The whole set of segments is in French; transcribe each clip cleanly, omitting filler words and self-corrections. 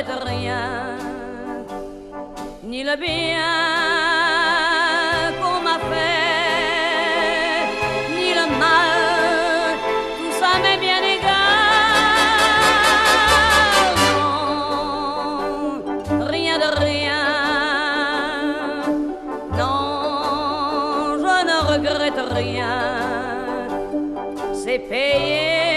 regrette rien, ni le bien qu'on m'a fait, ni le mal, tout ça m'est bien égal. Non, rien de rien, non, je ne regrette rien, c'est payé.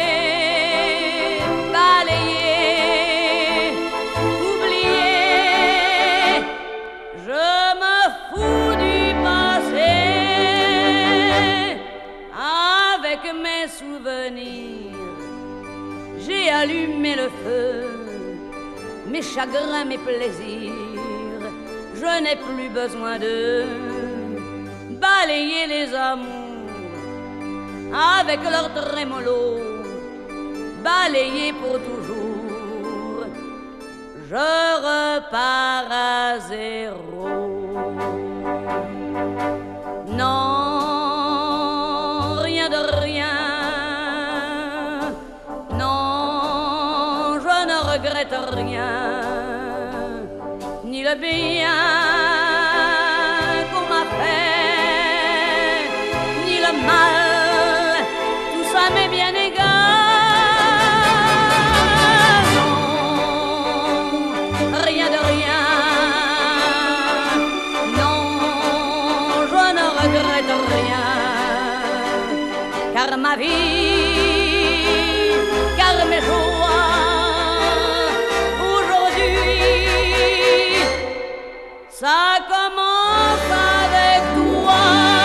J'ai allumé le feu, mes chagrins, mes plaisirs. Je n'ai plus besoin de balayer les amours avec leur trémolo, balayer pour toujours. Je repars à zéro. Non, rien de rien. Je ne regrette rien, ni le bien qu'on m'a fait, ni le mal, tout ça m'est bien égal. Non, rien de rien, non, je ne regrette rien, car ma vie, car mes jours, ça commence avec toi.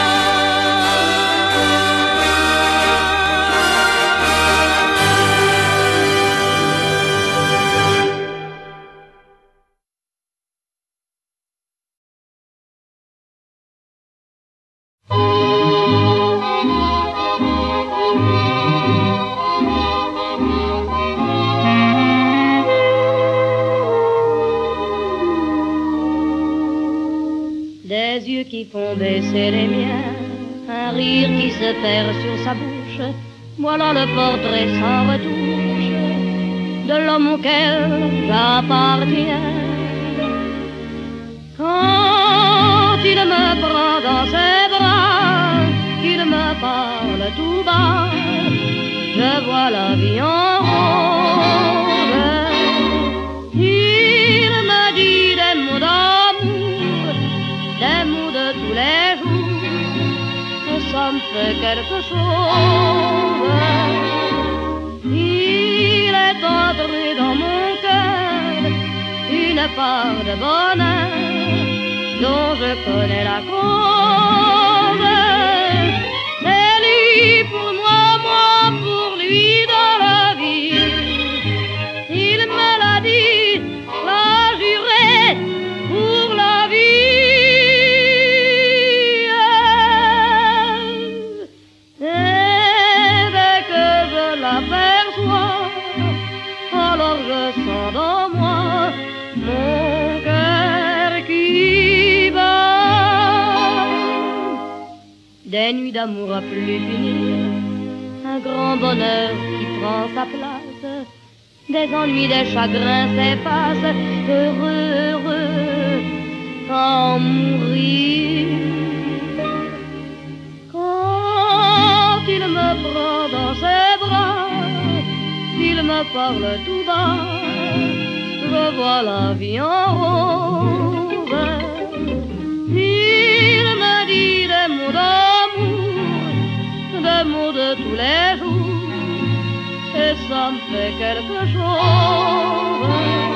Qui font baisser les miens, un rire qui se perd sur sa bouche, voilà le portrait sans retouche de l'homme auquel j'appartiens. Quand il me prend dans ses bras, qu'il me parle tout bas, je vois la vie en rose. Il me dit des mots d'amour, des mots de tous les jours, que ça me fait quelque chose. Il est entré dans mon cœur une part de bonheur dont je connais la cause. C'est lui pour moi, moi pour lui dans la vie. Il me l'a dit, l'a juré pour la vie. Alors je sens dans moi mon cœur qui bat. Des nuits d'amour à plus finir, un grand bonheur qui prend sa place, des ennuis, des chagrins s'effacent, heureux, heureux, sans mourir. Quand il me prend dans ses bras, il me parle tout bas, je vois la vie en rose. Il me dit des mots d'amour, des mots de tous les jours, et ça me fait quelque chose.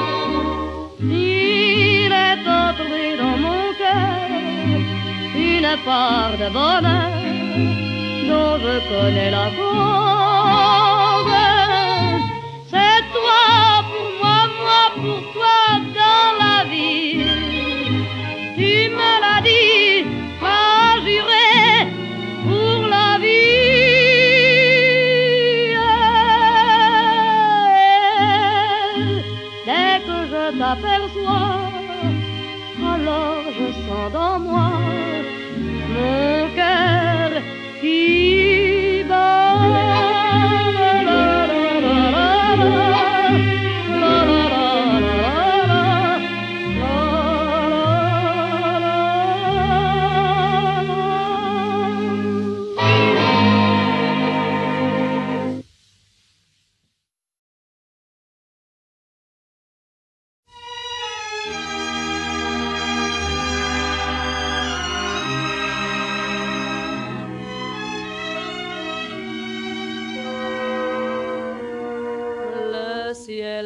Il est entré dans mon cœur une part de bonheur dont je connais la cause. C'est toi pour moi, moi pour toi dans la vie. Tu me l'as dit, m'as juré pour la vie. Dès que je t'aperçois, alors je sens dans moi mon cœur qui bat. La, la, la, la, la, la, la, la, la.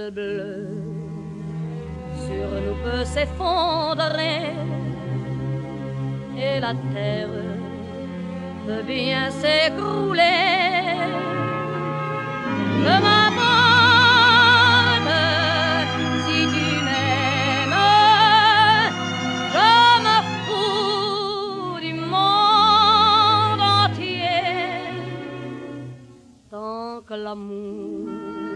ciel bleu sur nous peut s'effondrer et la terre peut bien s'écrouler. Je m'aborde si tu m'aimes, je me fous du monde entier. Tant que l'amour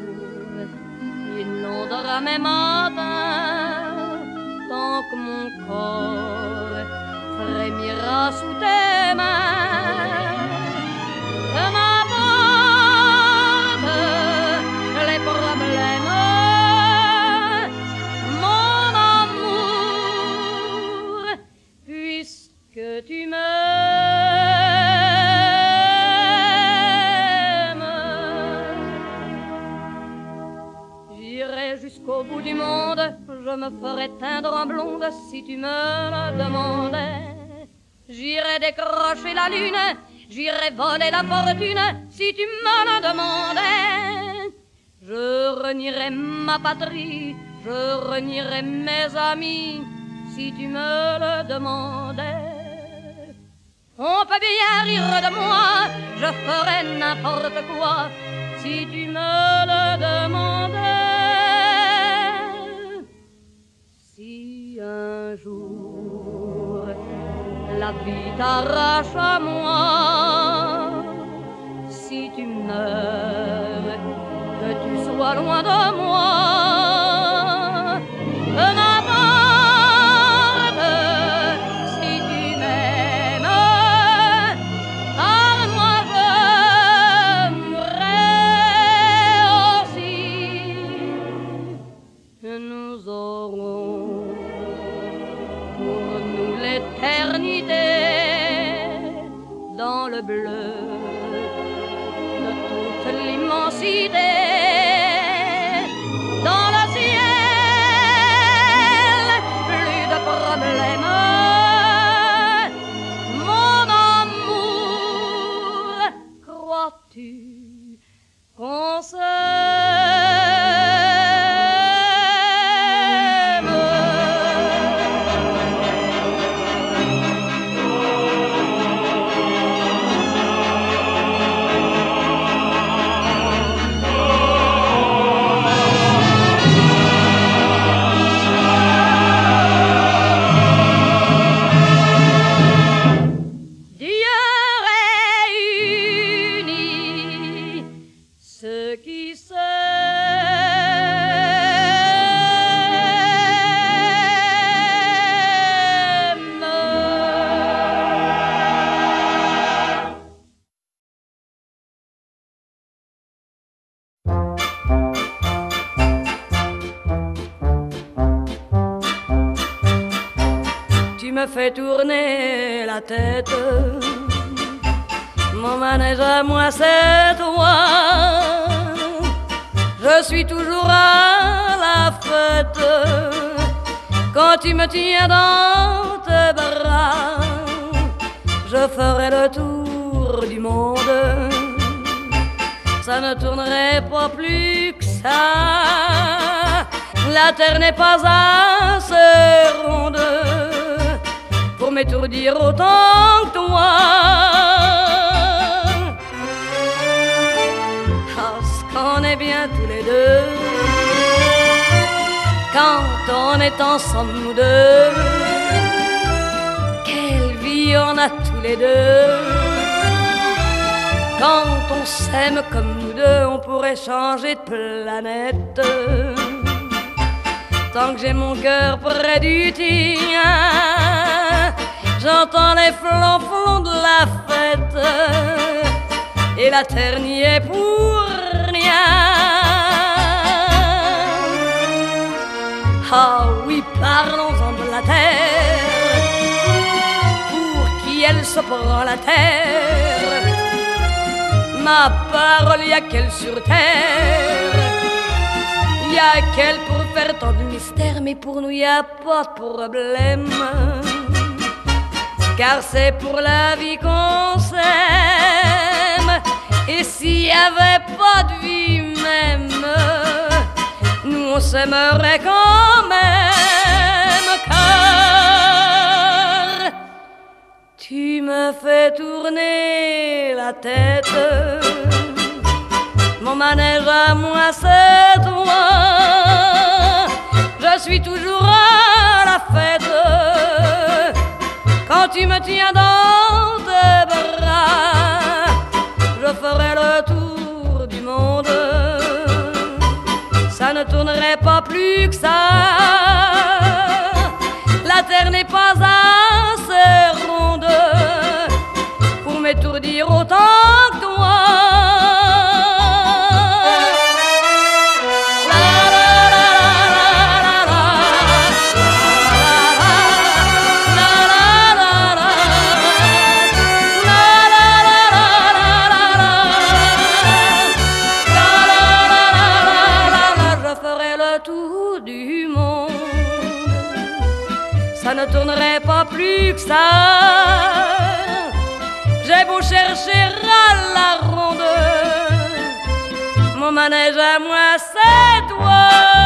inondera mes matins, tant que mon corps frémira sous tes mains, je m'aborde les problèmes, mon amour, puisque tu m'aimes. J'irai jusqu'au bout du monde, je me ferai teindre en blonde si tu me le demandais. J'irai décrocher la lune, j'irai voler la fortune si tu me le demandais. Je renierai ma patrie, je renierai mes amis si tu me le demandais. On peut bien rire de moi, je ferai n'importe quoi si tu me le demandais. Si un jour la vie t'arrache à moi, si tu meurs, que tu sois loin de moi, je m'aborde si tu m'aimes, car moi je mourrai aussi. Nous aurons pour nous l'éternité dans le bleu de toute l'immensité, dans le ciel, plus de problèmes, mon amour, crois-tu qu'on me fait tourner la tête. Mon manège à moi c'est toi. Je suis toujours à la fête quand tu me tiens dans tes bras. Je ferai le tour du monde, ça ne tournerait pas plus que ça. La terre n'est pas assez ronde pour m'étourdir autant que toi. Parce qu'on est bien tous les deux quand on est ensemble nous deux. Quelle vie on a tous les deux. Quand on s'aime comme nous deux, on pourrait changer de planète. Tant que j'ai mon cœur près du tien, j'entends les flonflons de la fête et la terre n'y est pour rien. Ah oui, parlons-en de la terre, pour qui elle se prend la terre. Ma parole, y'a qu'elle sur terre, y'a qu'elle pour faire tant de mystère, mais pour nous y'a pas de problème. Car c'est pour la vie qu'on s'aime. Et s'il y avait pas de vie même, nous s'aimerait quand même, car tu me fais tourner la tête. Mon manège à moi c'est toi, je suis toujours à la fête. Quand tu me tiens dans tes bras, je ferai le tour du monde. Ça ne tournerait pas plus que ça, la terre n'est pas assez ronde pour m'étourdir autant que toi. Ça ne tournerait pas plus que ça. J'ai beau chercher à la ronde, mon manège à moi c'est toi.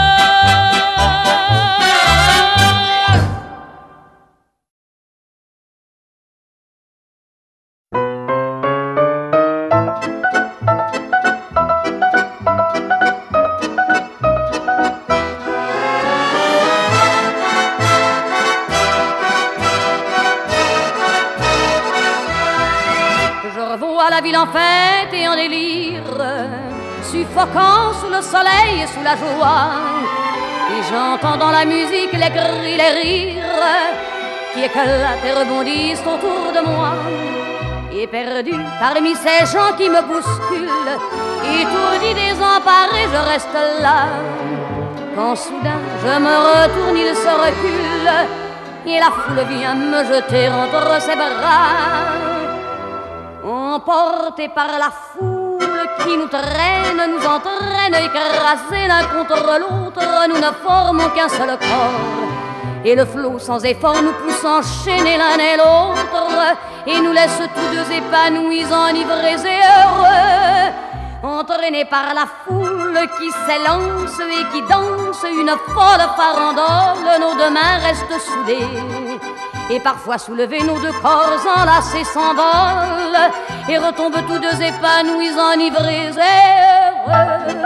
À la ville en fête et en délire, suffocant sous le soleil et sous la joie. Et j'entends dans la musique les cris, les rires qui éclatent et rebondissent autour de moi. Et perdu parmi ces gens qui me bousculent, étourdi, désemparé, je reste là. Quand soudain je me retourne, il se recule et la foule vient me jeter entre ses bras. Emportés par la foule qui nous traîne, nous entraîne, écrasés l'un contre l'autre, nous ne formons qu'un seul corps. Et le flot sans effort nous pousse enchaîner l'un et l'autre, et nous laisse tous deux épanouis, enivrés et heureux. Entraînés par la foule qui s'élance et qui danse une folle farandole, nos deux mains restent soudées. Et parfois soulevés, nos deux corps enlacés s'envolent et retombent tous deux épanouis, enivrés et heureux.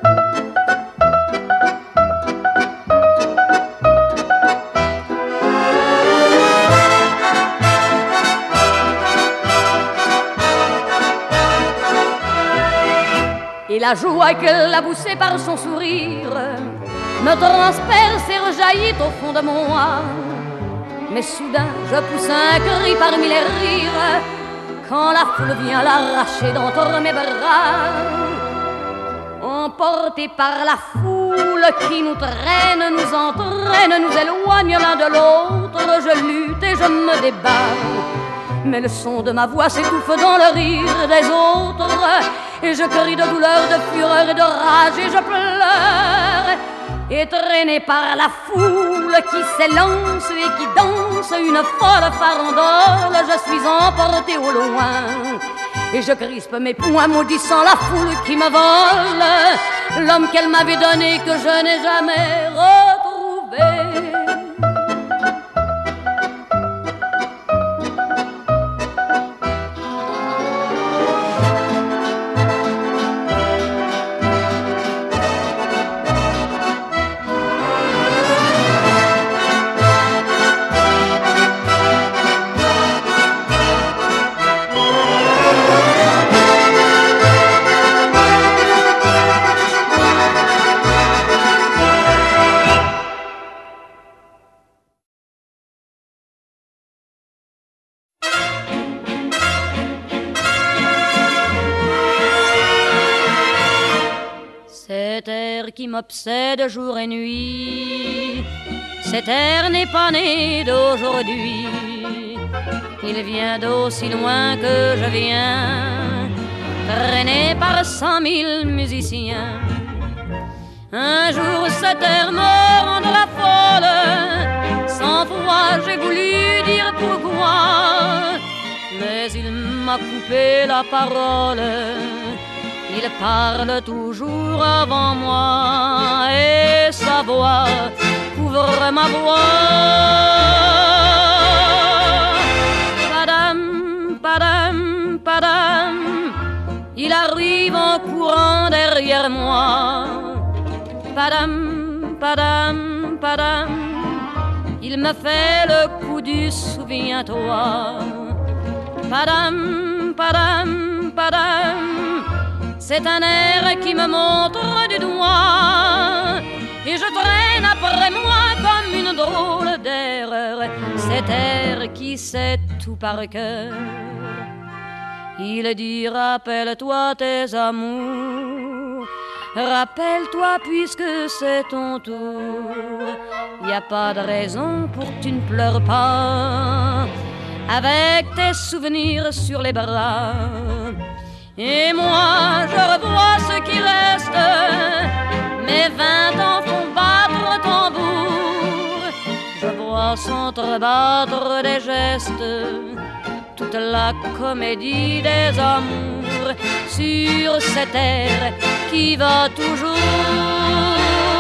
Et la joie qu'elle a poussée par son sourire me transperce et rejaillit au fond de moi. Mais soudain je pousse un cri parmi les rires quand la foule vient l'arracher d'entre mes bras. Emportés par la foule qui nous traîne, nous entraîne, nous éloigne l'un de l'autre, je lutte et je me débat. Mais le son de ma voix s'étouffe dans le rire des autres, et je crie de douleur, de fureur et de rage, et je pleure. Et traîné par la foule qui s'élance et qui danse une folle farandole, je suis emporté au loin. Et je crispe mes poings maudissant la foule qui me vole l'homme qu'elle m'avait donné que je n'ai jamais retrouvé. Cet air qui m'obsède jour et nuit, cet air n'est pas né d'aujourd'hui. Il vient d'aussi loin que je viens, traîné par 100 000 musiciens. Un jour cet air me rendra folle, 100 fois j'ai voulu dire pourquoi, mais il m'a coupé la parole. Il parle toujours avant moi et sa voix couvre ma voix. Padam, padam, padam, il arrive en courant derrière moi. Padam, padam, padam, il me fait le coup du souviens-toi. Padam, padam, padam, c'est un air qui me montre du doigt et je traîne après moi comme une drôle d'erreur cet air qui sait tout par cœur. Il dit rappelle-toi tes amours, rappelle-toi puisque c'est ton tour. Y a pas de raison pour que tu ne pleures pas avec tes souvenirs sur les bras. Et moi je revois ce qui reste, mes 20 ans font battre tambour. Je vois s'entrebattre des gestes, toute la comédie des amours sur cette air qui va toujours.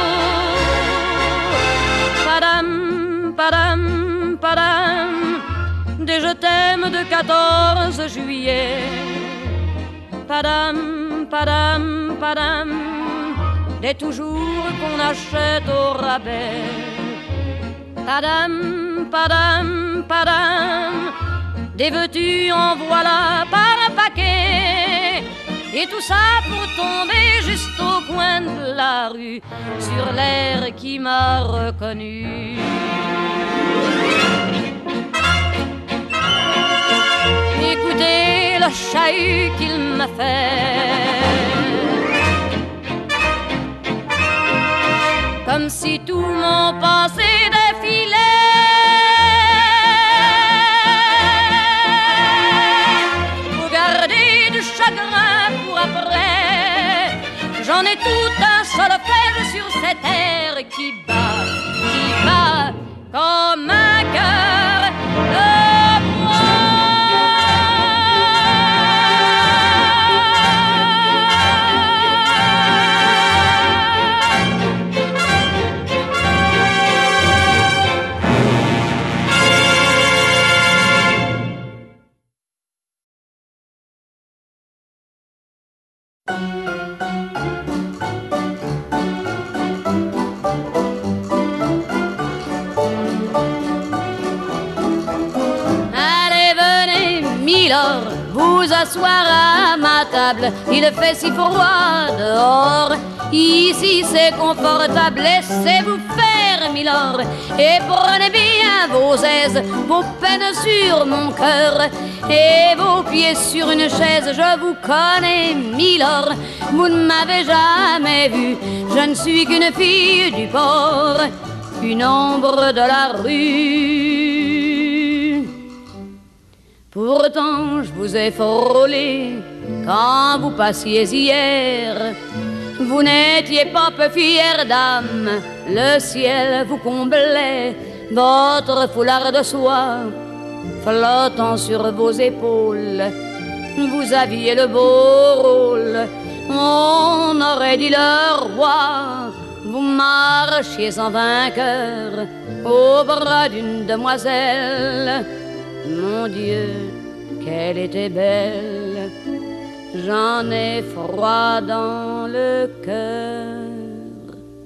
Padam, padam, padam, des je t'aime de 14 juillet. Padam, padam, padam, des toujours qu'on achète au rabais. Padam, padam, padam, des veux-tu en voilà par un paquet. Et tout ça pour tomber juste au coin de la rue sur l'air qui m'a reconnu. Écoutez le chahut qu'il m'a fait, comme si tout mon passé défilait. Faut garder du chagrin pour après, j'en ai tout un solfège sur cette air qui bat comme un cœur de bois. Vous asseoir à ma table, il fait si froid dehors. Ici c'est confortable, laissez-vous faire, milord, et prenez bien vos aises, vos peines sur mon cœur et vos pieds sur une chaise. Je vous connais, milord, vous ne m'avez jamais vu, je ne suis qu'une fille du port, une ombre de la rue. Pourtant je vous ai frôlé quand vous passiez hier. Vous n'étiez pas peu fière d'âme, le ciel vous comblait, votre foulard de soie flottant sur vos épaules. Vous aviez le beau rôle, on aurait dit le roi. Vous marchiez en vainqueur au bras d'une demoiselle. Mon Dieu, qu'elle était belle, j'en ai froid dans le cœur.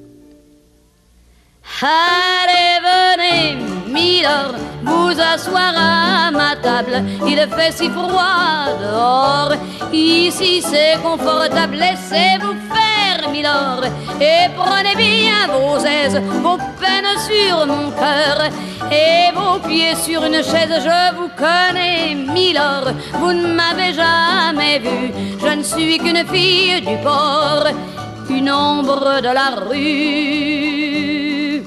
Allez, venez, milord, vous asseoir à ma table, il fait si froid dehors. Ici c'est confortable, laissez-vous faire, milord, et prenez bien vos aises, vos peines sur mon cœur et vos pieds sur une chaise. Je vous connais, milord, vous ne m'avez jamais vu, je ne suis qu'une fille du port, une ombre de la rue.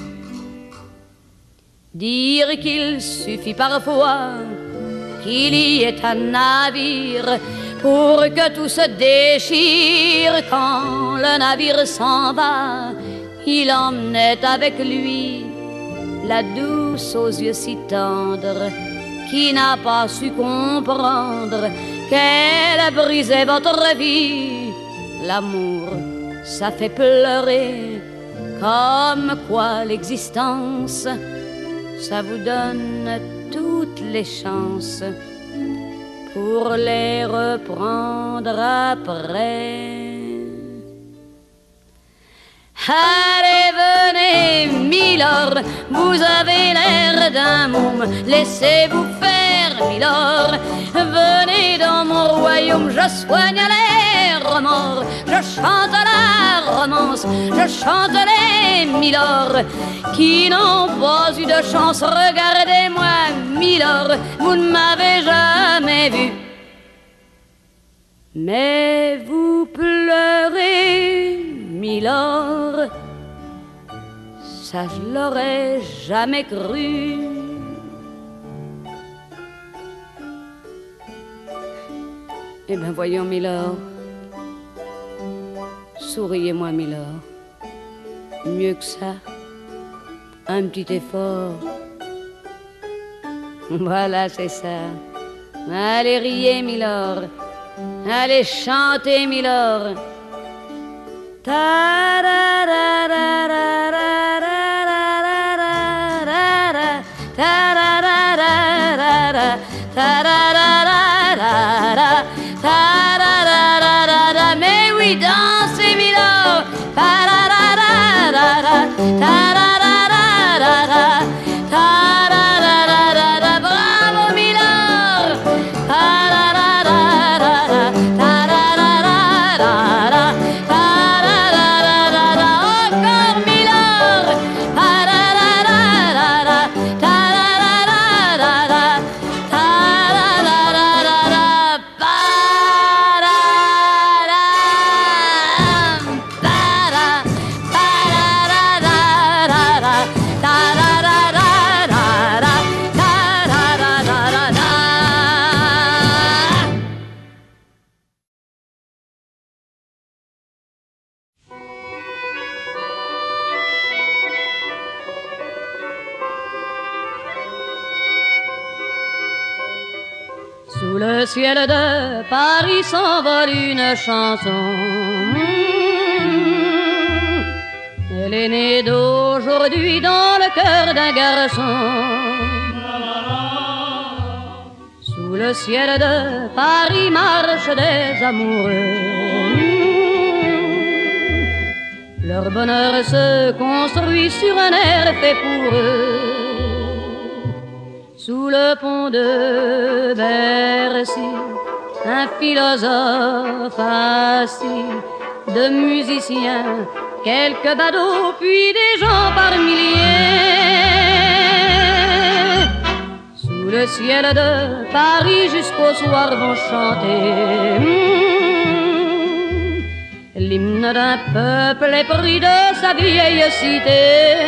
Dire qu'il suffit parfois qu'il y ait un navire pour que tout se déchire. Quand le navire s'en va, il emmenait avec lui la douce aux yeux si tendres, qui n'a pas su comprendre qu'elle a brisé votre vie, l'amour, ça fait pleurer. Comme quoi l'existence, ça vous donne toutes les chances pour les reprendre après. Allez, venez, Milord, vous avez l'air d'un môme, laissez-vous faire, Milord. Venez dans mon royaume, je soigne les remords, je chante la romance, je chante les Milord qui n'ont pas eu de chance. Regardez-moi, Milord, vous ne m'avez jamais vu, mais vous pleurez, Milord, ça je l'aurais jamais cru. Eh bien voyons, Milord, souriez-moi, Milord. Mieux que ça, un petit effort. Voilà, c'est ça. Allez, riez, Milord. Allez, chantez, Milord. Mais oui, dansez, Milord. Bravo, Milord. Encore, Milord. Sous le ciel de Paris s'envole une chanson. Elle est née d'aujourd'hui dans le cœur d'un garçon. Sous le ciel de Paris marchent des amoureux. Leur bonheur se construit sur un air fait pour eux. Sous le pont de Bercy, un philosophe assis, de musiciens, quelques badauds, puis des gens par milliers. Sous le ciel de Paris jusqu'au soir vont chanter l'hymne d'un peuple épris de sa vieille cité.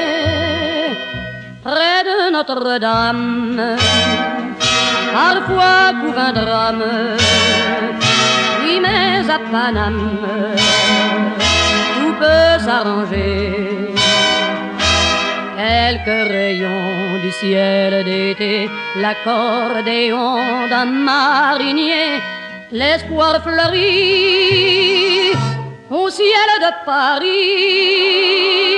Près de Notre-Dame, parfois couve un drame. Oui, mais à Paname, tout peut s'arranger. Quelques rayons du ciel d'été, l'accordéon d'un marinier, l'espoir fleurit au ciel de Paris.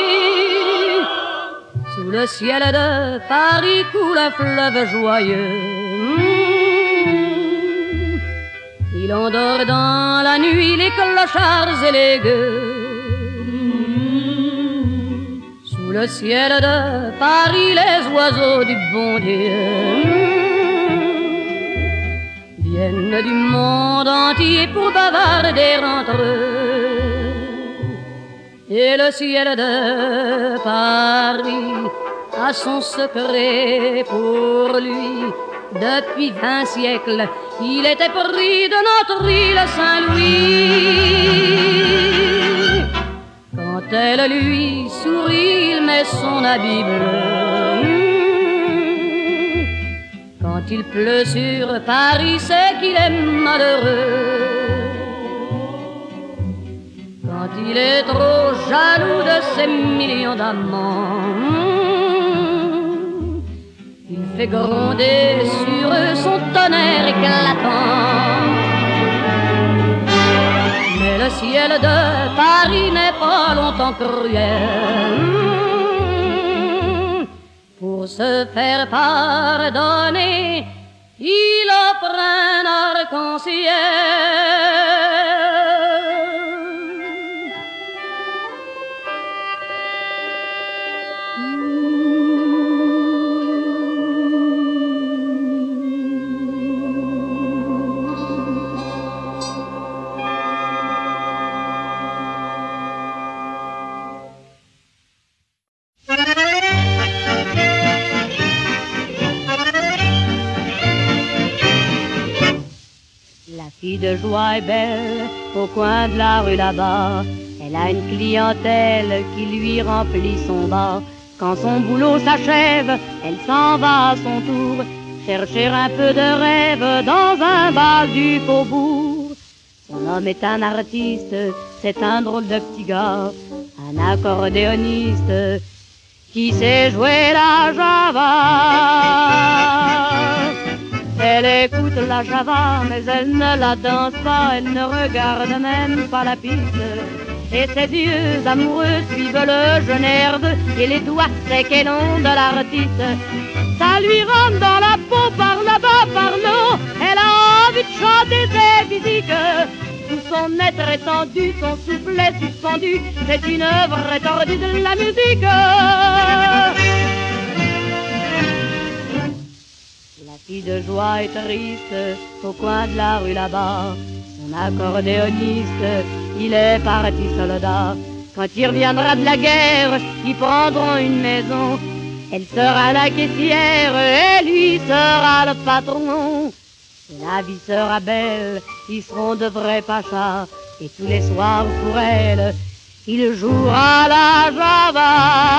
Sous le ciel de Paris coule un fleuve joyeux. Il endort dans la nuit les clochards et les gueux. Sous le ciel de Paris les oiseaux du bon Dieu viennent du monde entier pour bavarder entre eux. Et le ciel de Paris a son secret pour lui. Depuis 20 siècles, il était pris de notre île Saint-Louis. Quand elle lui sourit, il met son habit bleu. Quand il pleut sur Paris, c'est qu'il est malheureux. Quand il est trop jaloux de ses millions d'amants, il fait gronder sur eux son tonnerre éclatant. Mais le le ciel de Paris n'est pas longtemps cruel. Pour se faire pardonner, il offre un arc-en-ciel. La fille de joie est belle au coin de la rue là-bas. Elle a une clientèle qui lui remplit son bar. Quand son boulot s'achève, elle s'en va à son tour chercher un peu de rêve dans un bal du faubourg. Son homme est un artiste, c'est un drôle de petit gars, un accordéoniste qui sait jouer la java. Elle écoute la java, mais elle ne la danse pas, elle ne regarde même pas la piste. Et ses yeux amoureux suivent le jeu nerveux et les doigts secs et longs de l'artiste. Ça lui rentre dans la peau par le bas, par le haut. Elle a envie de chanter ses physiques. Tout son être étendu, son souffle est suspendu. C'est une œuvre étordue de la musique. La fille de joie est triste au coin de la rue là-bas. Son accordéoniste, il est parti soldat. Quand il reviendra de la guerre, ils prendront une maison. Elle sera la caissière et lui sera le patron. La vie sera belle, ils seront de vrais pachas. Et tous les soirs pour elle, il jouera la java.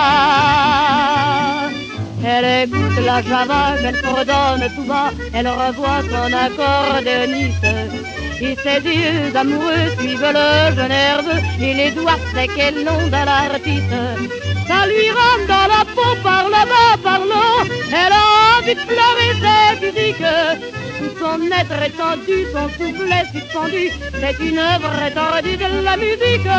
Elle écoute la java, qu'elle fredonne tout bas. Elle revoit son accordéoniste. Et ses yeux amoureux suivent le jeu nerveux et les doigts secs et longs de l'artiste. Ça lui rentre dans la peau par le bas, par le haut. Elle a envie de pleurer ses physiques. Tout son être étendu, son souffle est suspendu. C'est une œuvre étendue de la musique.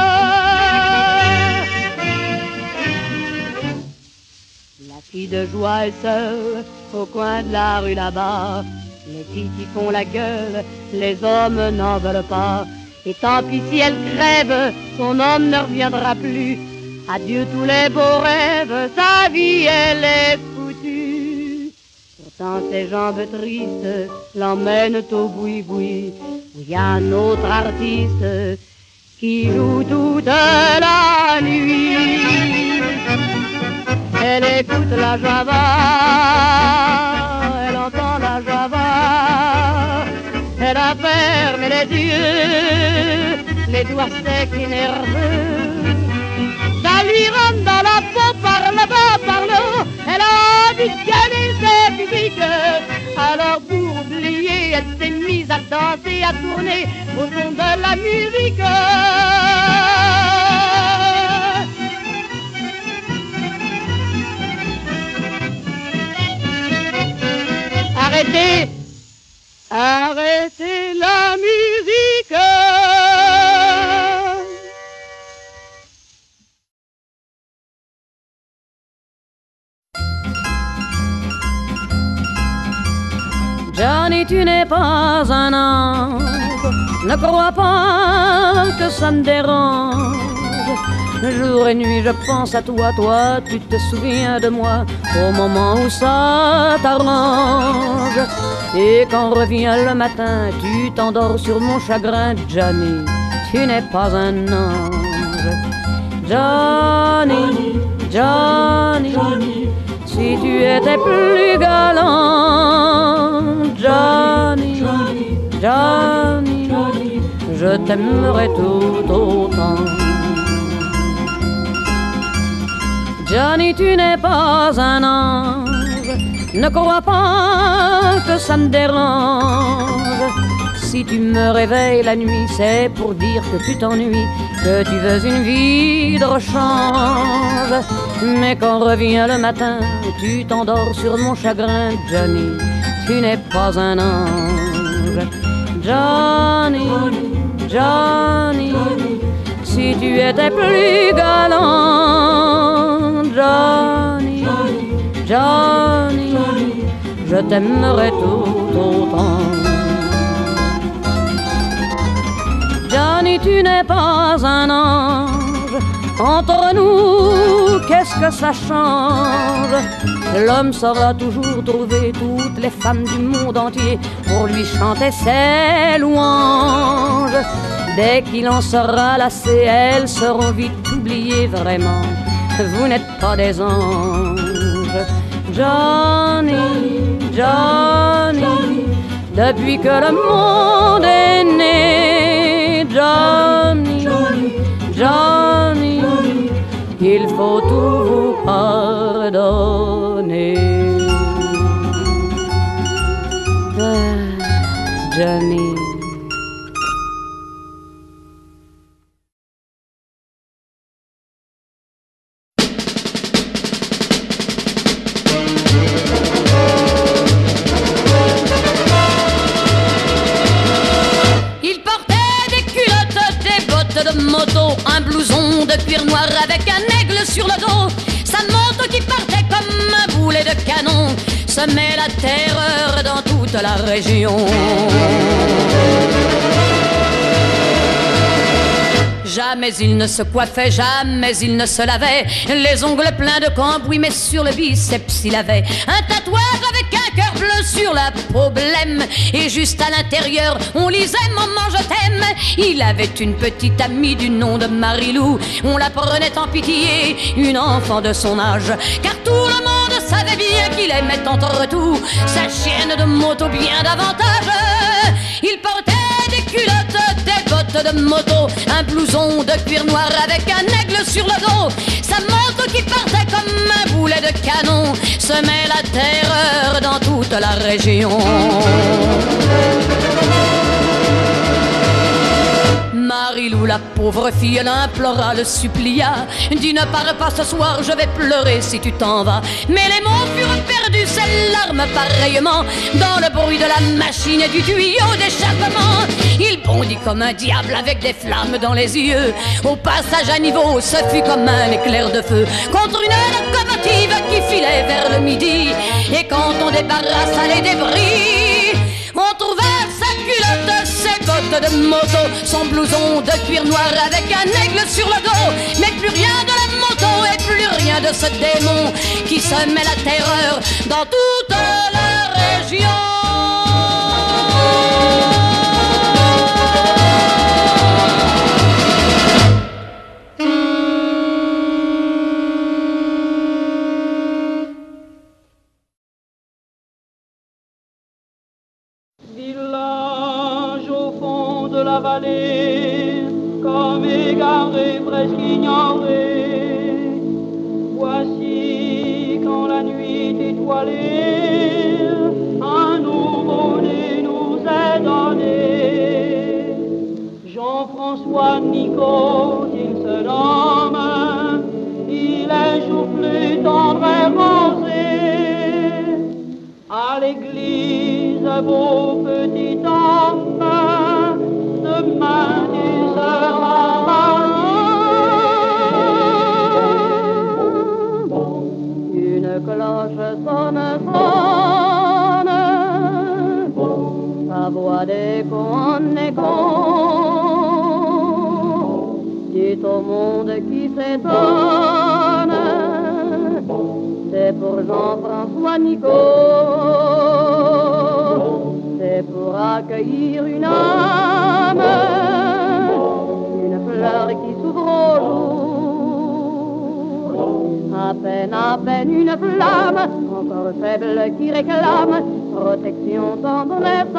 La fille de joie est seule au coin de la rue là-bas. Les filles qui font la gueule, les hommes n'en veulent pas. Et tant pis si elle crève, son homme ne reviendra plus. Adieu tous les beaux rêves, sa vie elle est foutue. Pourtant ses jambes tristes l'emmènent au boui-boui, où il y a un autre artiste qui joue toute la nuit. Elle écoute la java, elle entend la java. Elle a fermé les yeux, les doigts secs et nerveux. Ça lui rentre dans la peau par le bas, par le haut. Elle a envie de gagner ses physiques. Alors pour oublier, elle s'est mise à danser, à tourner au son de la musique. Arrêtez, arrêtez la musique. Johnny, tu n'es pas un ange, ne crois pas que ça me dérange. Jour et nuit je pense à toi, toi tu te souviens de moi au moment où ça t'arrange. Et quand revient le matin, tu t'endors sur mon chagrin. Johnny, tu n'es pas un ange. Johnny, Johnny, Johnny, si tu étais plus galant. Johnny, Johnny, Johnny, Johnny, je t'aimerais tout autant. Johnny, tu n'es pas un ange, ne crois pas que ça me dérange. Si tu me réveilles la nuit, c'est pour dire que tu t'ennuies, que tu veux une vie de rechange. Mais quand revient le matin, tu t'endors sur mon chagrin. Johnny, tu n'es pas un ange. Johnny, Johnny, si tu étais plus galant, Johnny, Johnny, je t'aimerais tout autant. Johnny, tu n'es pas un ange, entre nous, qu'est-ce que ça change? L'homme saura toujours trouver toutes les femmes du monde entier pour lui chanter ses louanges. Dès qu'il en sera lassé, elles seront vite oubliées vraiment. Vous n'êtes pas des anges. Johnny, Johnny, depuis que le monde est né, Johnny, Johnny, il faut tout vous pardonner. Ah, Johnny. De moto, un blouson de cuir noir avec un aigle sur le dos. Sa moto qui partait comme un boulet de canon semait la terreur dans toute la région. Jamais il ne se coiffait, jamais il ne se lavait, les ongles pleins de cambouis, mais sur le biceps il avait un tatouage avec un cœur bleu sur la peau blême. Et juste à l'intérieur on lisait « Maman je t'aime ». Il avait une petite amie du nom de Marilou, on la prenait en pitié, une enfant de son âge, car tout le monde savait bien qu'il aimait entre tout sa chienne de moto bien davantage. Il portait des culottes, des bottes de moto, un blouson de cuir noir avec un aigle sur le dos. Sa moto qui partait comme un boulet de canon semait la terreur dans toute la région. Marilou, la pauvre fille, l'implora, le supplia. Dis ne pars pas ce soir, je vais pleurer si tu t'en vas. Mais les mots furent perdus, ses larmes pareillement, dans le bruit de la machine et du tuyau d'échappement. Il bondit comme un diable avec des flammes dans les yeux. Au passage à niveau, ce fut comme un éclair de feu contre une locomotive qui filait vers le midi. Et quand on débarrassa les débris, on trouva sa culotte, ses bottes de moto, son blouson de cuir noir avec un aigle sur le dos. Mais plus rien de la moto et plus rien de ce démon qui semait la terreur dans toute la région. Village au fond de la vallée, comme égaré, presque ignoré. Voici quand la nuit étoilée, un nouveau-né nous est donné. Jean-François Nicot, il se nomme, il est joufflu, tendre et rosé. À l'église, beau petit homme, demain tu seras marié. Une cloche sonne, sonne, sa voix d'écho en écho, dit au monde qui s'étonne, c'est pour Jean-François Nicot, c'est pour accueillir une âme, une fleur qui s'ouvre au jour, à peine une flamme, encore faible qui réclame protection, tendresse,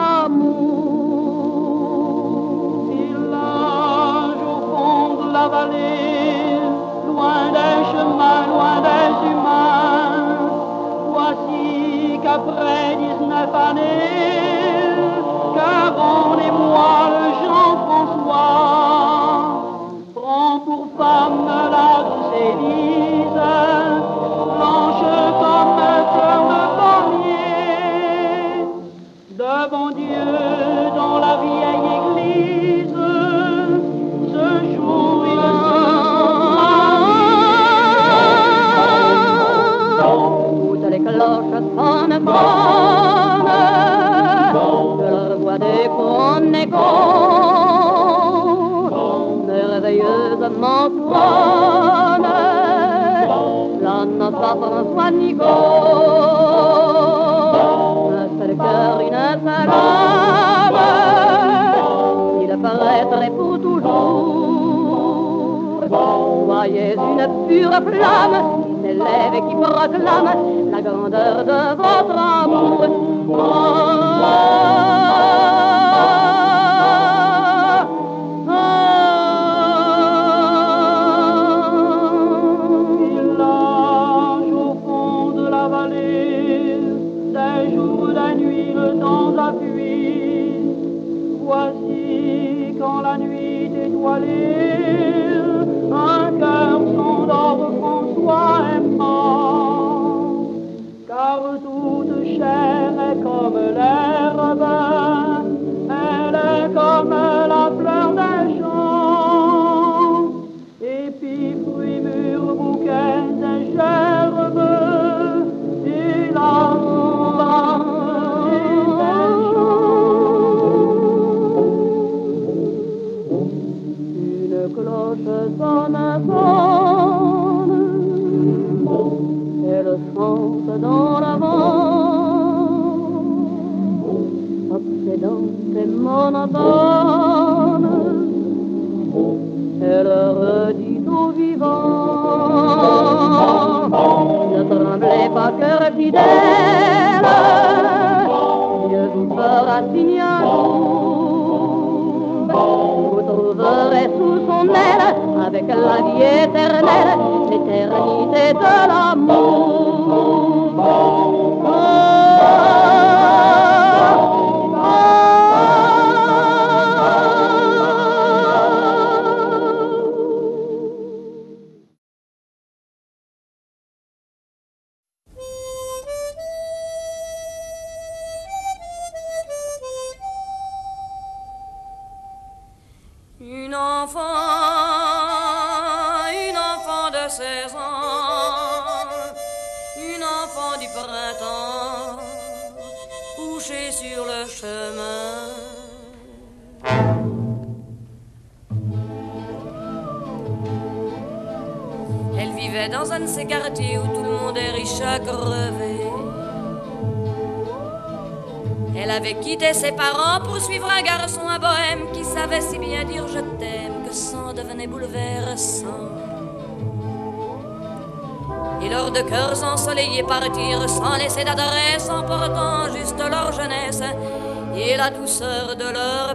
amour. Village au fond de la vallée, loin des chemins, loin des humains. Voici qu'après 19 années, cœur en émoi, le Jean-François prend pour femme la douce Élise, blanche comme un fleur de pommier. Devant Dieu dans la vieille église, Nico. Un seul cœur, une seule âme, il paraîtrait pour toujours. Soyez une pure flamme qui s'élève et qui proclame la grandeur de votre amour. Voici quand la nuit étoilée, un cœur s'endort François aimant, car toute chair est comme l'herbe, elle est comme la fleur d'un champ, et puis fruits mûrs, bouquets et gerbes, et la cloche sonne, sonne, elle chante dans la vent, obsédante et monotone, elle redit aux vivants, ne tremblez pas, cœur fidèle, Dieu vous fera signe un jour, vous trouverez sous son aile, avec la vie éternelle, l'éternité de l'amour. Une enfant de 16 ans, une enfant du printemps, couchée sur le chemin. Elle vivait dans un de ces quartiers où tout le monde est riche à crever. Elle avait quitté ses parents pour suivre un garçon à bohème qui savait si bien dire je t'aime que sang devenait bouleversant. Et leurs deux cœurs ensoleillés partirent sans laisser d'adresse, emportant juste leur jeunesse et la douceur de leur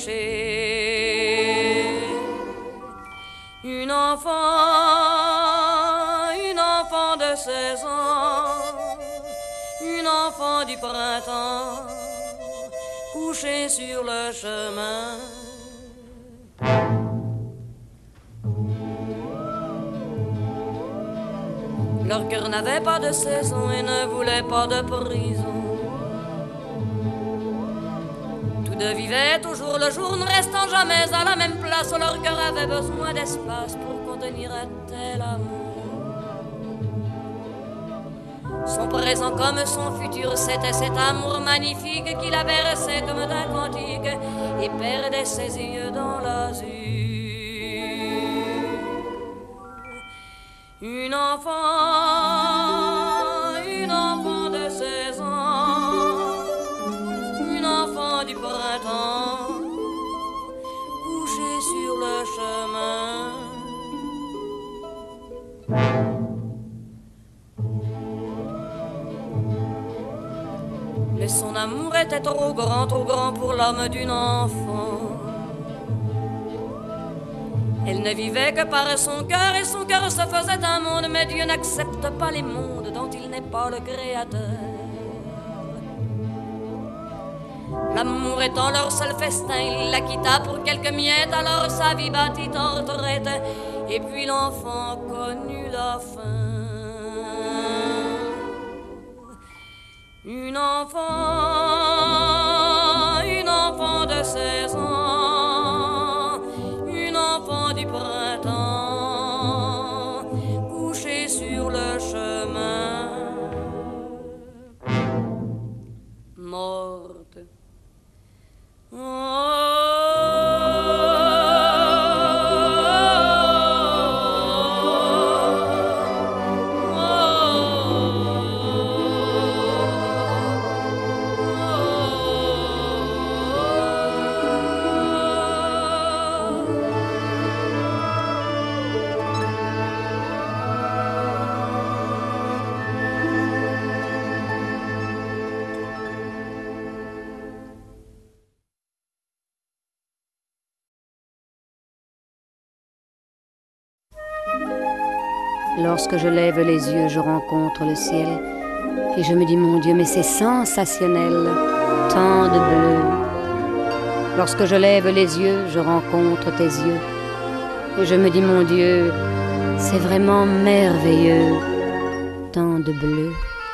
péché. Une enfant de 16 ans, une enfant du printemps, couchée sur le chemin. Leur cœur n'avait pas de saison et ne voulait pas de prison. Tous deux vivaient au jour le jour, ne restant jamais à la même place où leur cœur avait besoin d'espace pour contenir un tel amour. Son présent comme son futur, c'était cet amour magnifique qu'il avait versé comme d'un cantique et perdait ses yeux dans l'azur. Une enfant de 16 ans, une enfant du printemps, couchée sur le chemin. Mais son amour était trop grand pour l'âme d'une enfant. Elle ne vivait que par son cœur et son cœur se faisait un monde, mais Dieu n'accepte pas les mondes dont il n'est pas le créateur. L'amour étant leur seul festin, il la quitta pour quelques miettes, alors sa vie battit en retraite, et puis l'enfant connut la fin. Une enfant de 16 ans, une enfant du printemps, couchée sur le chemin, morte. Lorsque je lève les yeux, je rencontre le ciel et je me dis, mon Dieu, mais c'est sensationnel, tant de bleu. Lorsque je lève les yeux, je rencontre tes yeux et je me dis, mon Dieu, c'est vraiment merveilleux, tant de bleu.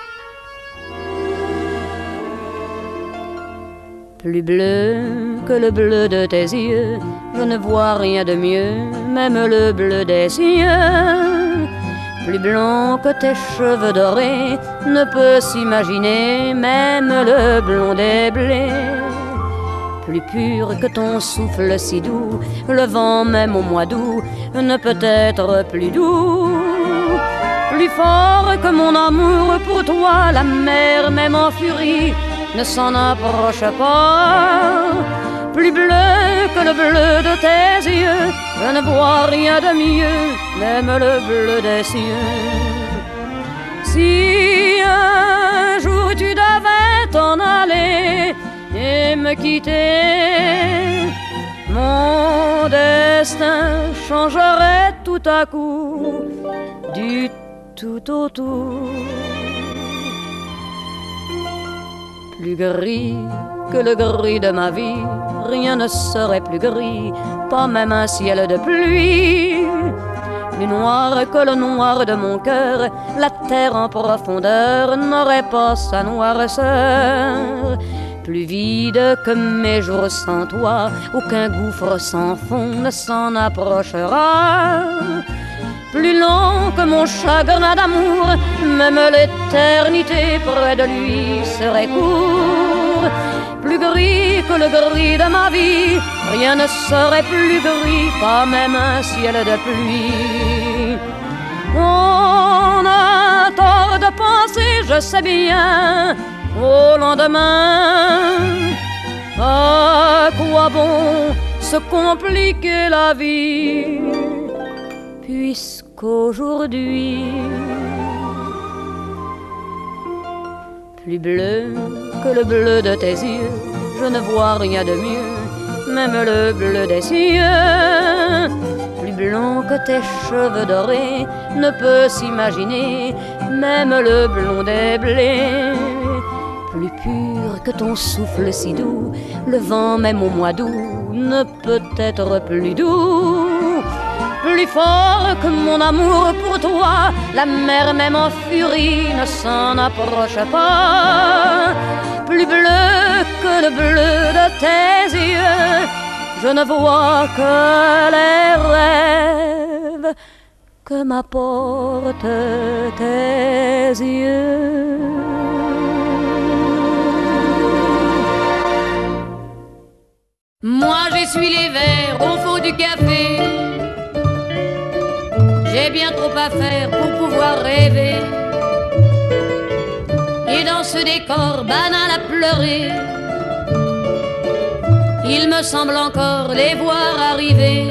Plus bleu que le bleu de tes yeux, je ne vois rien de mieux, même le bleu des cieux. Plus blanc que tes cheveux dorés, ne peut s'imaginer, même le blond des blés. Plus pur que ton souffle si doux, le vent même au mois d'août ne peut être plus doux. Plus fort que mon amour pour toi, la mer même en furie ne s'en approche pas. Plus bleu que le bleu de tes yeux, je ne vois rien de mieux, même le bleu des cieux. Si un jour tu devais t'en aller et me quitter, mon destin changerait tout à coup du tout au tout. Plus gris que le gris de ma vie, rien ne serait plus gris, pas même un ciel de pluie. Plus noir que le noir de mon cœur, la terre en profondeur n'aurait pas sa noirceur. Plus vide que mes jours sans toi, aucun gouffre sans fond ne s'en approchera. Plus long que mon chagrin d'amour, même l'éternité près de lui serait court. Plus gris que le gris de ma vie, rien ne serait plus gris, pas même un ciel de pluie. On a tort de penser, je sais bien, au lendemain. À quoi bon se compliquer la vie, puisqu'aujourd'hui, plus bleu que le bleu de tes yeux, je ne vois rien de mieux, même le bleu des cieux. Plus blanc que tes cheveux dorés ne peut s'imaginer, même le blond des blés. Plus pur que ton souffle si doux, le vent même au mois d'août ne peut être plus doux. Plus fort que mon amour pour toi, la mer même en furie ne s'en approche pas. Plus bleu que le bleu de tes yeux, je ne vois que les rêves que m'apportent tes yeux. Moi j'essuie les verres au fond du café. J'ai bien trop à faire pour pouvoir rêver. Et dans ce décor banal à pleurer, il me semble encore les voir arriver.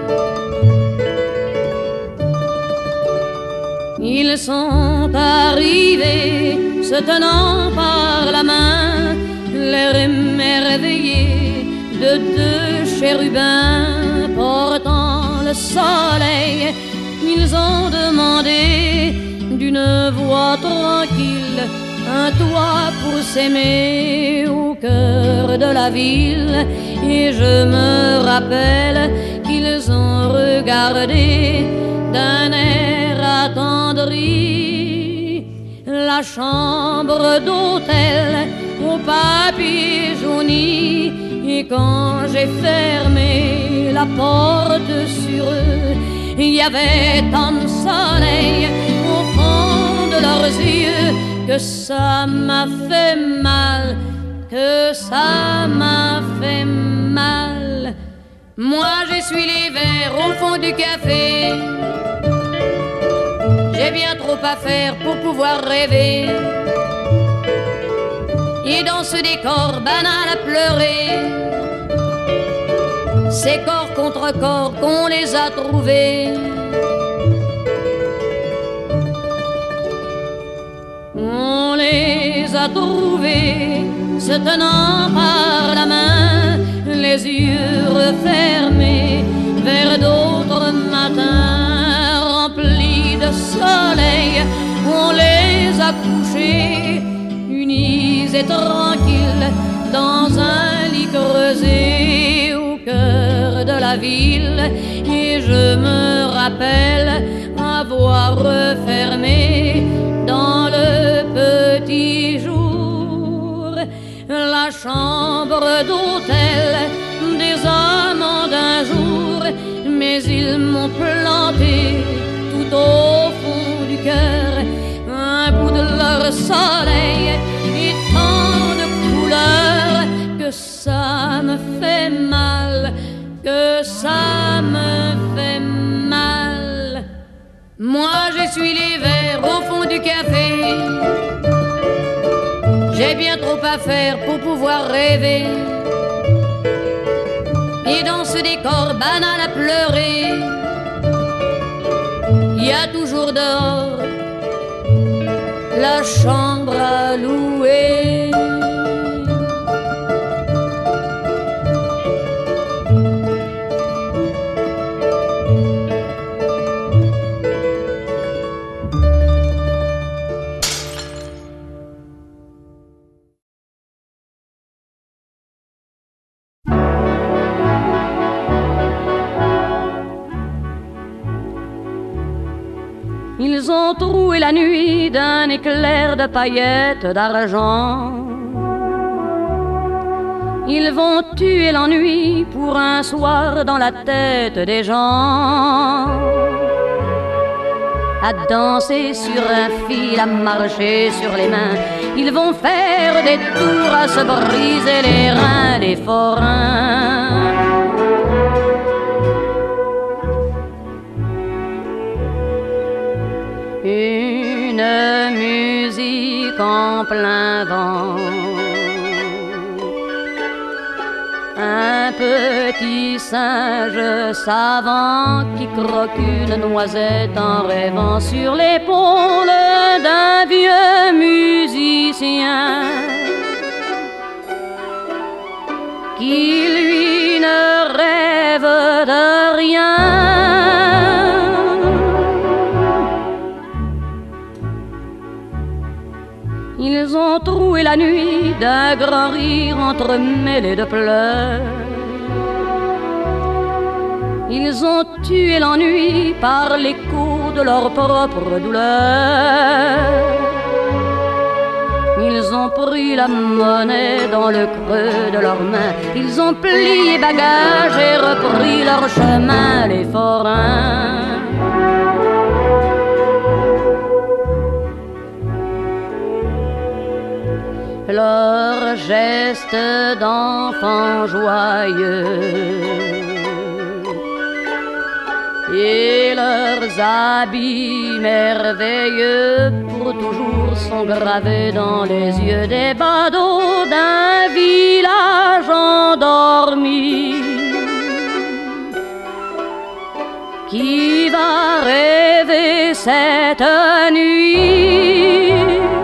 Ils sont arrivés, se tenant par la main, l'air émerveillé de deux chérubins portant le soleil. Ils ont demandé d'une voix tranquille un toit pour s'aimer au cœur de la ville. Et je me rappelle qu'ils ont regardé d'un air attendri la chambre d'hôtel au papier jauni. Et quand j'ai fermé la porte sur eux, il y avait tant de soleil au fond de leurs yeux que ça m'a fait mal, que ça m'a fait mal. Moi j'essuie les verres au fond du café. J'ai bien trop à faire pour pouvoir rêver. Et dans ce décor banal à pleurer, c'est corps contre corps qu'on les a trouvés. On les a trouvés se tenant par la main, les yeux refermés vers d'autres matins remplis de soleil, on les a couchés, unis et tranquilles, dans un lit creusé au cœur de la ville. Et je me rappelle avoir refermé dans le petit jour la chambre d'hôtel des amants d'un jour. Mais ils m'ont planté tout au fond du cœur un bout de leur soleil et tant de couleurs que ça me fait mal, que ça me fait mal. Moi j'essuie les verres au fond du café, j'ai bien trop à faire pour pouvoir rêver. Et dans ce décor banal à pleurer, il y a toujours dehors la chambre à louer. Ils ont troué la nuit d'un éclair de paillettes d'argent. Ils vont tuer l'ennui pour un soir dans la tête des gens. À danser sur un fil, à marcher sur les mains, ils vont faire des tours à se briser les reins, les forains. Une musique en plein vent, un petit singe savant qui croque une noisette en rêvant sur l'épaule d'un vieux musicien qui lui ne rêve de rien. Ils ont troué la nuit d'un grand rire entremêlé de pleurs. Ils ont tué l'ennui par l'écho de leur propre douleur. Ils ont pris la monnaie dans le creux de leurs mains. Ils ont plié bagages et repris leur chemin, les forains. Leurs gestes d'enfants joyeux et leurs habits merveilleux pour toujours sont gravés dans les yeux des badauds d'un village endormi qui va rêver cette nuit.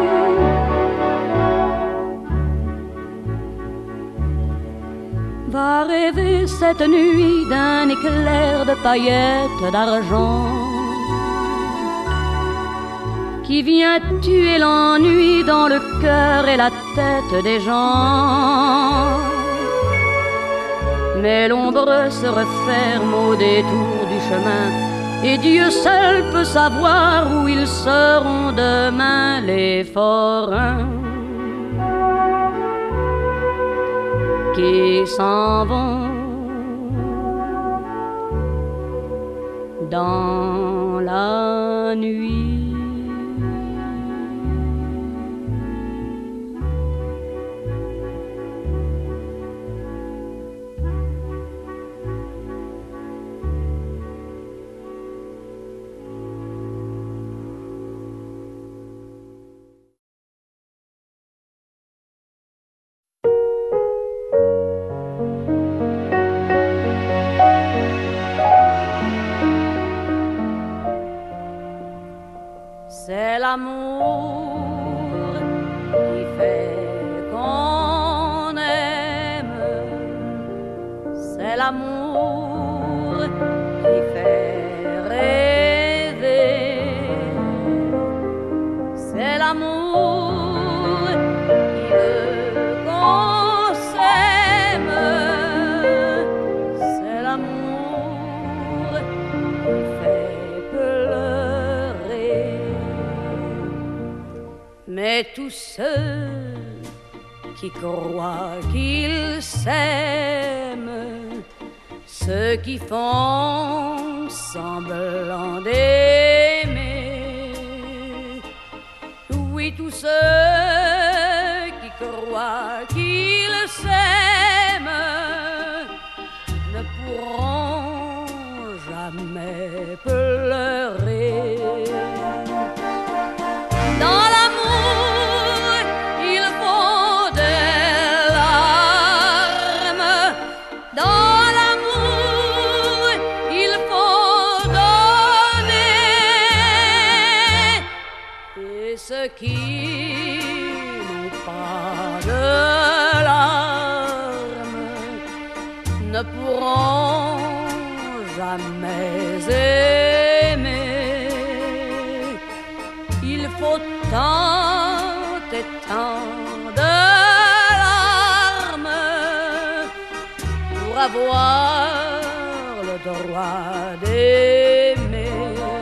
Va rêver cette nuit d'un éclair de paillettes d'argent qui vient tuer l'ennui dans le cœur et la tête des gens. Mais l'ombre se referme au détour du chemin et Dieu seul peut savoir où ils seront demain, les forains qui s'en vont dans la nuit. C'est l'amour qui fait qu'on aime, c'est l'amour qui fait rêver, Et tous ceux qui croient qu'ils s'aiment, ceux qui font semblant d'aimer, oui, tous ceux qui croient qu'ils s'aiment ne pourront jamais pleurer. Dans l'amour, il faut des larmes. Dans l'amour, il faut donner. Et ceux qui n'ont pas de larmes ne pourront jamais aimer. Il faut tant et tant de larmes pour avoir le droit d'aimer.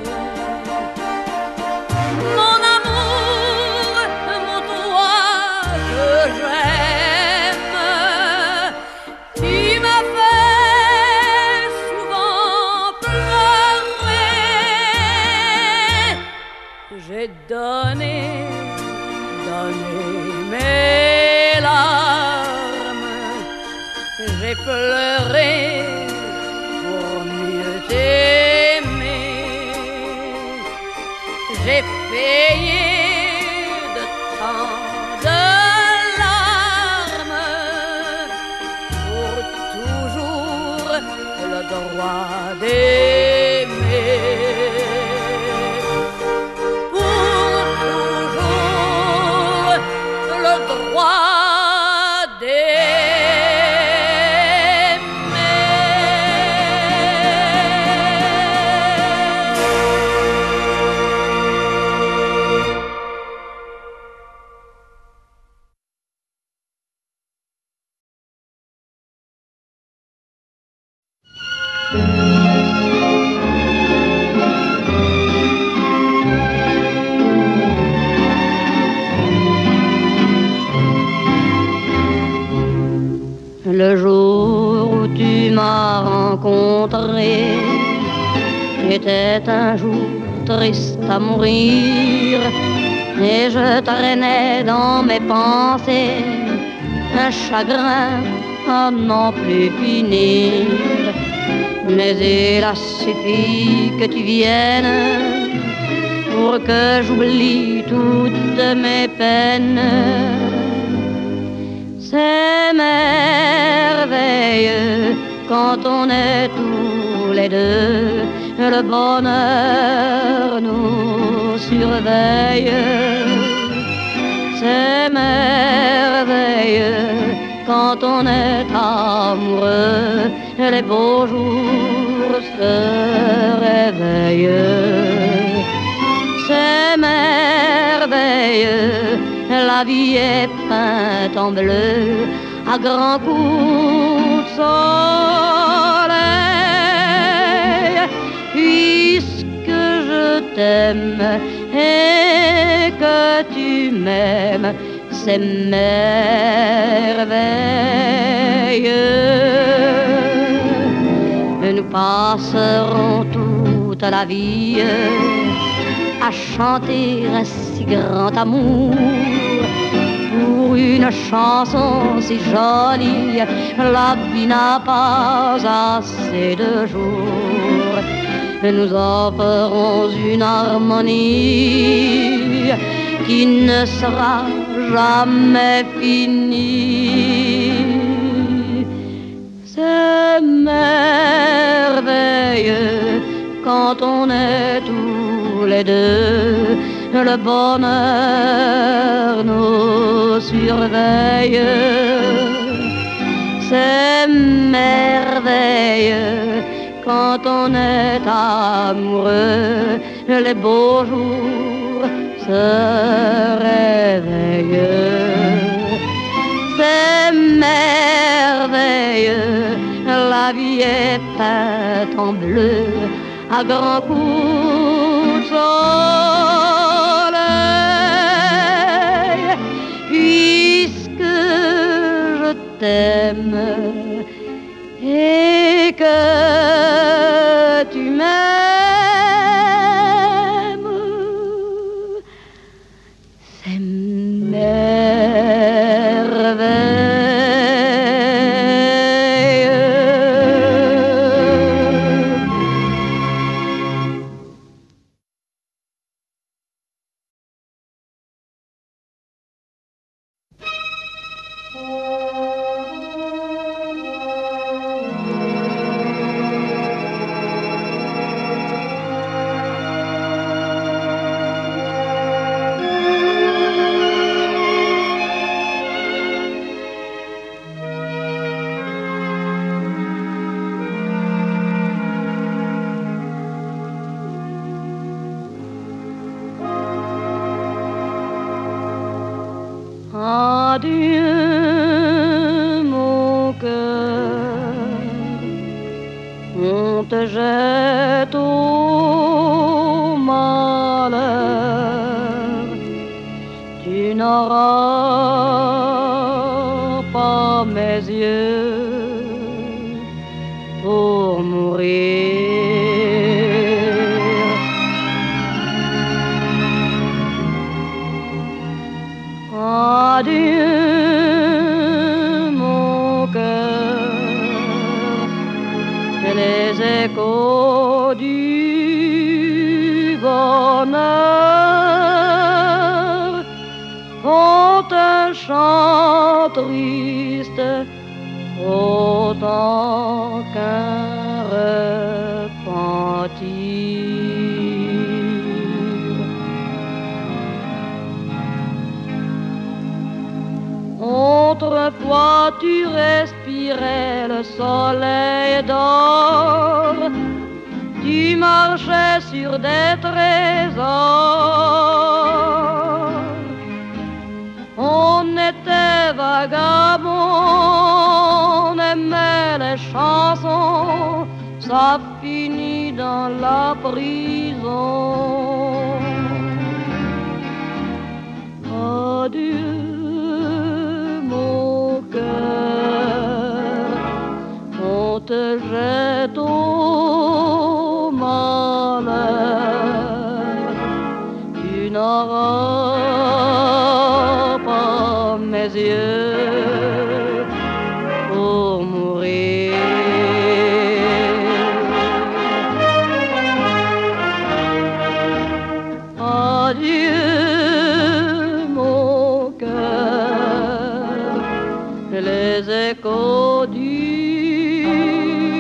Mon amour, mon toi que j'aime, tu m'as fait souvent pleurer. J'ai donné mes larmes, j'ai pleuré pour mieux t'aimer. J'ai payé de tant de larmes pour toujours le droit d'aimer. Le jour où tu m'as rencontré était un jour triste à mourir, et je traînais dans mes pensées un chagrin à n'en plus finir. Mais il a suffi que tu viennes pour que j'oublie toutes mes peines. C'est merveilleux quand on est tous les deux, le bonheur nous surveille. C'est merveilleux quand on est amoureux, les beaux jours se réveillent. C'est merveilleux, la vie est peinte en bleu à grands coups de soleil. Puisque je t'aime et que tu m'aimes, c'est merveilleux. Nous passerons toute la vie à chanter un si grand amour. Pour une chanson si jolie, la vie n'a pas assez de jours. Nous en ferons une harmonie qui ne sera jamais finie. C'est merveilleux quand on est tous les deux, le bonheur nous surveille. C'est merveilleux quand on est amoureux, les beaux jours se réveillent. C'est merveilleux, la vie est peinte en bleu à grands coups de soleil. Adieu mon cœur, on te jette au malheur, tu n'auras pas mes yeux pour mourir. Adieu mon cœur, les échos du bonheur font un chant triste autant qu'un repentir. Autrefois tu respirais le soleil d'or, tu marchais sur des trésors. On était vagabonds, on aimait les chansons, ça finit dans la prison. Adieu mon cœur, on te jette au malheur, tu n'auras pas mes yeux pour mourir. Adieu mon cœur, les échos du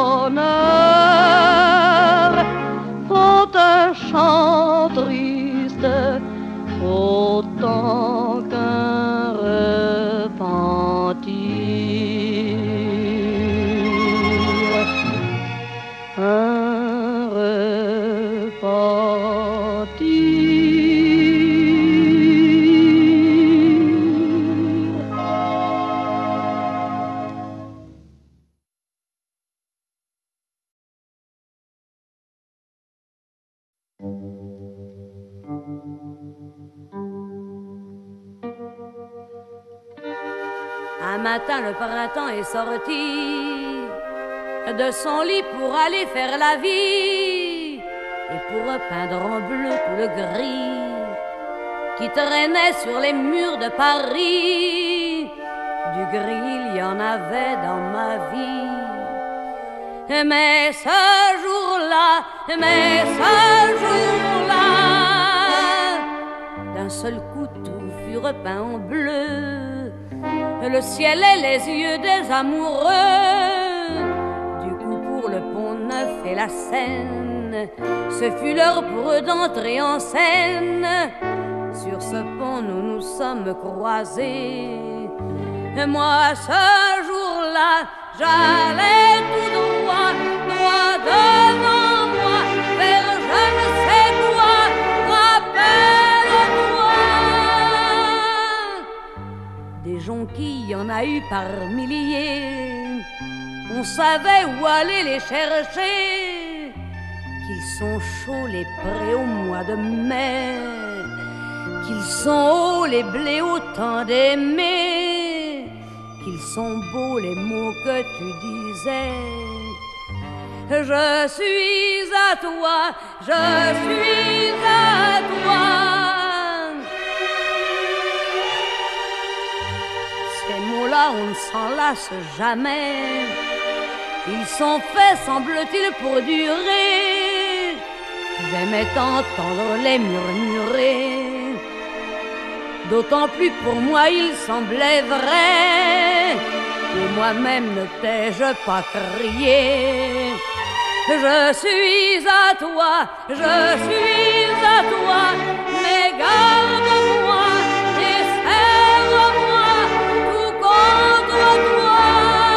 bonheur font un chant triste autant qu'un repentir. Un repentir. Un matin, le printemps est sorti de son lit pour aller faire la vie et pour peindre en bleu tout le gris qui traînait sur les murs de Paris. Du gris, il y en avait dans ma vie. Mais ce jour-là, d'un seul coup tout fut repeint en bleu. Le ciel et les yeux des amoureux. Du coup pour le Pont-Neuf et la Seine, ce fut l'heure pour eux d'entrer en scène. Sur ce pont nous nous sommes croisés. Et moi ce jour-là, j'allais tout droit, droit devant moi, vers je ne sais quoi, rappelle-toi. Des jonquilles, il y en a eu par milliers. On savait où aller les chercher. Qu'ils sont chauds les prés au mois de mai, qu'ils sont hauts les blés au temps d'aimer, qu'ils sont beaux les mots que tu disais. Je suis à toi, je suis à toi. Ces mots-là, on ne s'en lasse jamais. Ils sont faits, semble-t-il, pour durer. J'aimais t'entendre les murmurer. D'autant plus pour moi il semblait vrai. Et moi-même ne t'ai-je pas crié. Je suis à toi, je suis à toi. Mais garde-moi et serre-moi tout contre toi.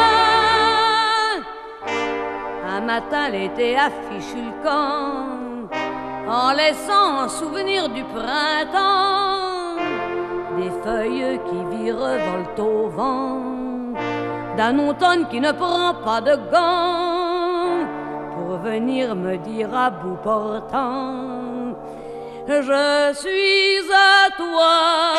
Un matin l'été affiche le camp, en laissant un souvenir du printemps. des feuilles qui virevoltent au vent, d'un automne qui ne prend pas de gants pour venir me dire à bout portant: je suis à toi.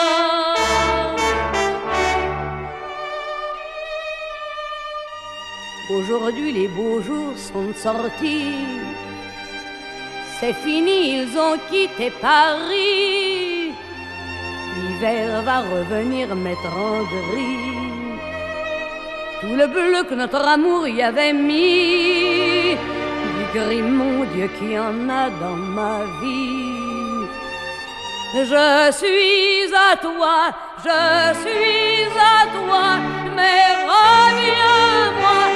Aujourd'hui les beaux jours sont sortis, c'est fini, ils ont quitté Paris. L'hiver va revenir mettre en gris tout le bleu que notre amour y avait mis. Du gris, mon Dieu, qu'il y en a dans ma vie. Je suis à toi, je suis à toi, mais reviens-moi.